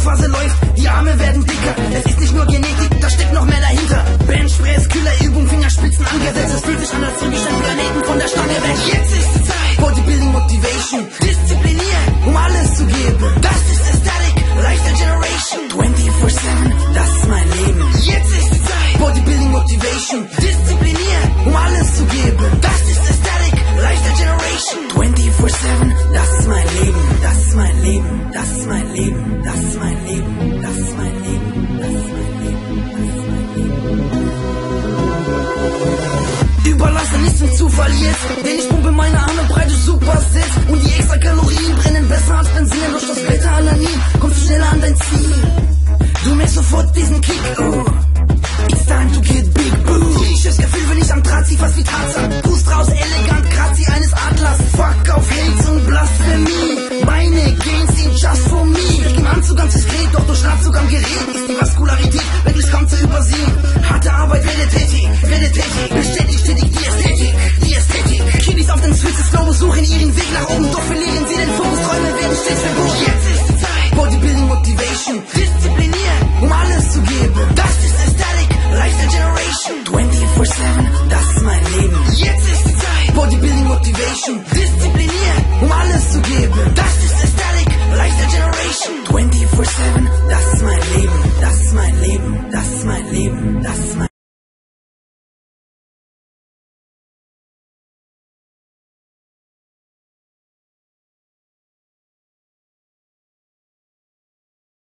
Phase läuft, die Arme werden dicker. Es ist nicht nur Genetik, da steckt noch mehr dahinter. Benchpress, Killerübung, Fingerspitzen angesetzt. Es fühlt sich an, als drücke ich einen Planeten von der Stange weg. Jetzt ist die Zeit, Bodybuilding Motivation, disziplinieren, um alles zu geben. Das ist Aesthetic, Lifestyle Generation, 24/7, das ist mein Leben. Jetzt ist die Zeit, Bodybuilding Motivation, disziplinieren, um alles zu geben. Das ist Aesthetic, Lifestyle Generation, 24/7, das ist mein Leben. Das ist mein Leben, das ist mein Leben, das ist mein Leben, das ist mein Leben, das ist mein Leben, das ist mein Leben. Überlasse nichts dem Zufall jetzt, denn ich pumpe meine Arme breite Supersets und die extra Kalorien brennen besser als Benzin. Durch das Beta-Alanin kommst du schneller an dein Ziel. Du merkst sofort diesen Kick, oh. It's time to get big, boo. Frisches Gefühl, wenn ich am Draht zieh, fast wie Tarzan. Pust raus, elegant, Grazie eines Adlers. Fuck auf Hate und Blasphemie. Meine Gains sind just for me. Im Anzug ganz diskret, doch durch Schlafzug am Gerät ist die Vaskularität wirklich kaum zu übersehen. Harte Arbeit, werde tätig, bestätigt stetig die Ästhetik, die Ästhetik. Kiddies auf den Switches Globo suchen ihren Weg nach oben, doch verlieren sie den Fokus. Träume werden stets verboten. Jetzt ist die Zeit, Bodybuilding Motivation, disziplinieren, um alles zu geben. Das ist Aesthetic, Lifestyle Generation, 24/7, das ist mein Leben. Jetzt ist die Zeit, Bodybuilding Motivation, disziplinieren, um alles zu geben. Das ist Aesthetic, Lifestyle Generation, 24/7, das